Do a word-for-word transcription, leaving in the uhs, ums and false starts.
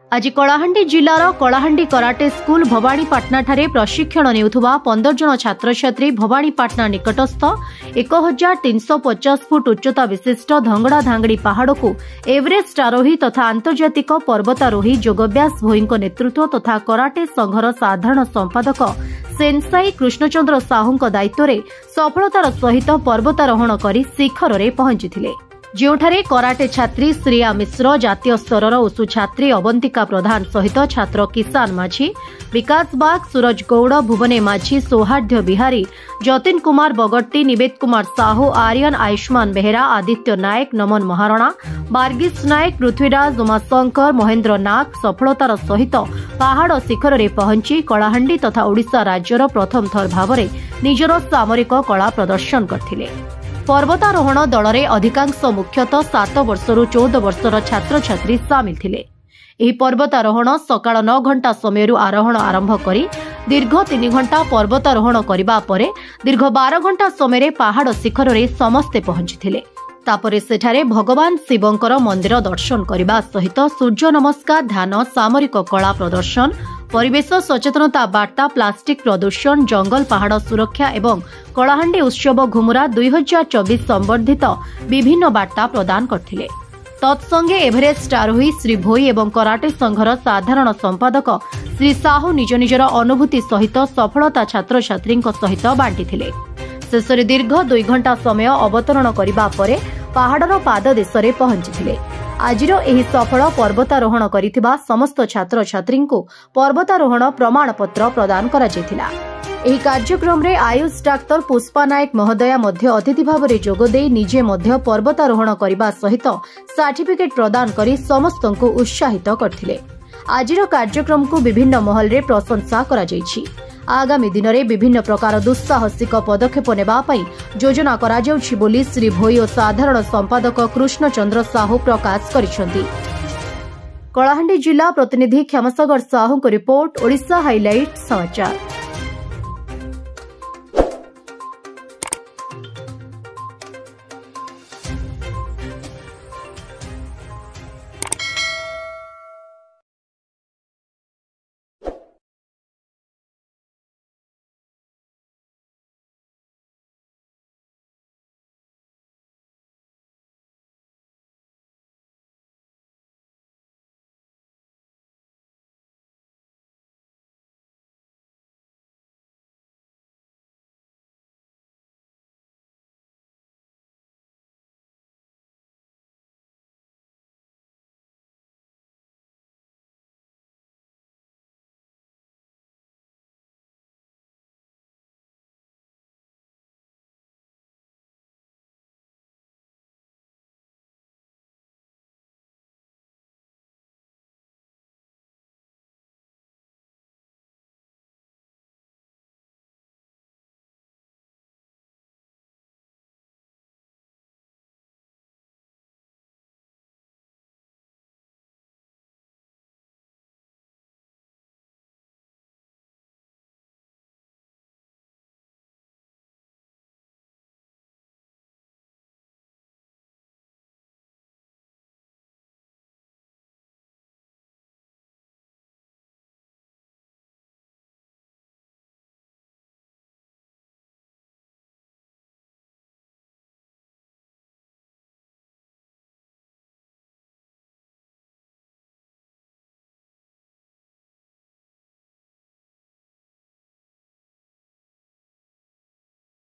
आज कलाहांडी जिलार Kalahandi karate school Bhawanipatna ठारे प्रशिक्षण नेउथुबा पंदर जन छात्र छात्री भवानीपाटना निकटस्थ एक हजार तीन सौ पचास फुट उच्चता विशिष्ट धंगड़ा धांगड़ी पहाड़ को एवरेस्ट आरोही तथा आंतर्जातिक पर्वतारोही जोगव्यास भोई नेतृत्व तथा कराटे संघर साधारण संपादक सेन्साई कृष्णचंद्र साहू दायित्व में सफलतार सहित पर्वतारोहण कर शिखर में पहुंची जोठारे कराटे छात्री श्रिया मिश्र जातीय स्तर उसु छात्री अवंतिका प्रधान सहित छात्र किसान माझी विकास बाग सूरज गौड़ भुवने माझी सौहार्द्य बिहारी जतिन कुमार बगट्टी निवेद कुमार साहू आर्यन आयुष्मान बेहेरा आदित्य नायक नमन महारणा बार्गिस नायक पृथ्वीराज उमाशंकर महेन्द्र नाग सफलतार सहित पहाड़ शिखर में पहुंची कलाहांडी तथा ओडिशा राज्यर प्रथम थर भाव निजर सामरिक कला प्रदर्शन करथिले। पर्वतारोहण दल में अधिकांश मुख्यतः सात वर्षरू चौदह वर्षर छात्र छात्री सामिल थिले। एही पर्वतारोहण सकाळ नौ घंटा समय आरोहण आरंभ करी दीर्घ तीन घंटा पर्वतारोहण करबा परे दीर्घ बारह घंटा समय पहाड़ शिखर में समस्ते पहुंची तापरे सेठारे भगवान शिवंकर मंदिर दर्शन करने सहित सूर्य नमस्कार ध्यान सामरिक कला प्रदर्शन परिवेश सचेतनता बार्ता प्लास्टिक प्रदूषण जंगल पहाड़ सुरक्षा एवं कलाहांडी उत्सव घुमुरा दुई हजार चौबीस संबर्धित विभिन्न बार्ता प्रदान करथिले। तत्संगे एवरेस्ट आरोही श्री भोई एवं कराटे संघर साधारण संपादक श्री साहू निज निजर अनुभूति सहित सफलता छात्र छात्री सहित बांटी शेष दीर्घ दुई घंटा समय अवतरण करने पर पहाड़र पाद देश में पहुंची आजिर एही सफल पर्वतारोहण करिथिबा समस्त छात्र छात्री को पर्वतारोहण प्रमाणपत्र प्रदान करा जायथिला। एही कार्यक्रम रे आयुष डाक्टर पुष्पा नायक महोदया मध्य अतिथि भाव में जोगदे निजे मध्य पर्वतारोहण करने सहित सर्टिफिकेट प्रदान करी समस्तंको उत्साहित करथिले। आजिर कार्यक्रम को विभिन्न महल रे प्रशंसा करा जायछि। आगामी दिन में विभिन्न प्रकार दुस्साहसिक पदक्षेप नेबा पई योजना करा जाउछि बोली श्री भोई और साधारण संपादक कृष्णचंद्र साहू प्रकाश करिसेंति। कलाहांडी जिला प्रतिनिधि क्षमसागर साहू को रिपोर्ट ओडिशा हाइलाइट समाचार।